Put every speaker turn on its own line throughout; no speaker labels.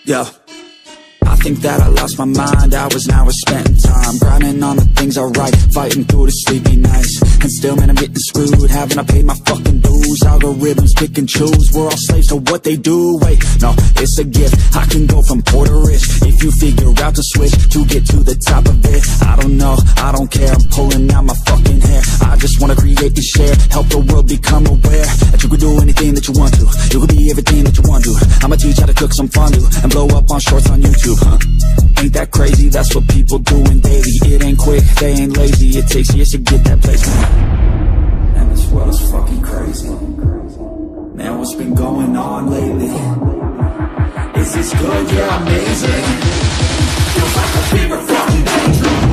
Yeah, I think that I lost my mind, hours now we're spending time grinding on the things I write, fighting through the sleepy nights. And still, man, I'm getting screwed, haven't I paid my fucking dues? Algorithms pick and choose, we're all slaves to what they do. Wait, no, it's a gift, I can go from poor to rich if you figure out the switch to get to the top of it. I don't know, I don't care, I'm pulling out my fucking hair. I just wanna create and share, help the world become aware that you can do anything that you want to. You can be everything that you want to. I'ma teach how to cook some fondue and blow up on shorts on YouTube. Ain't that crazy? That's what people doing daily. It ain't quick, they ain't lazy. It takes years to get that placement. And this world is fucking crazy. Man, what's been going on lately? Is this good? Yeah, amazing. Feels like a fever from danger.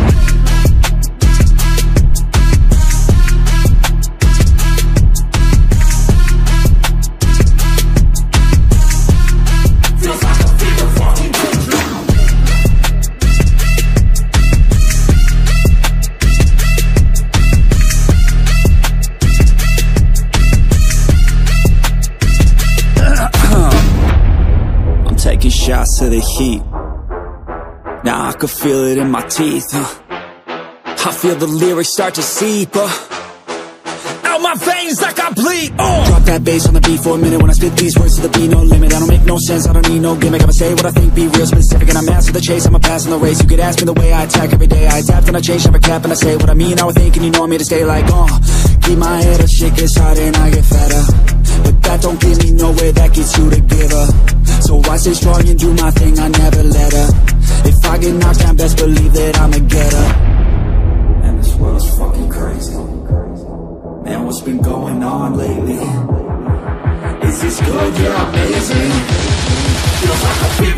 Taking shots to the heat. Now I can feel it in my teeth. I feel the lyrics start to seep out my veins like I bleed. Drop that bass on the beat for a minute when I spit these words to the beat, no limit. I don't make no sense, I don't need no gimmick. I'ma say what I think, be real specific, and I'm master the chase, I'm a pass in the race. You could ask me the way I attack every day. I adapt and I change, never cap, and I say what I mean, I would think, and you know me to stay like, keep my head up, shit gets harder and I get fatter. But that don't get me nowhere, that gets you to give up. So I stay strong and do my thing, I never let up. If I get knocked down, best believe that I'ma get up. And this world's fucking crazy. Man, what's been going on lately? Is this good? Yeah, amazing. Feels like a fever.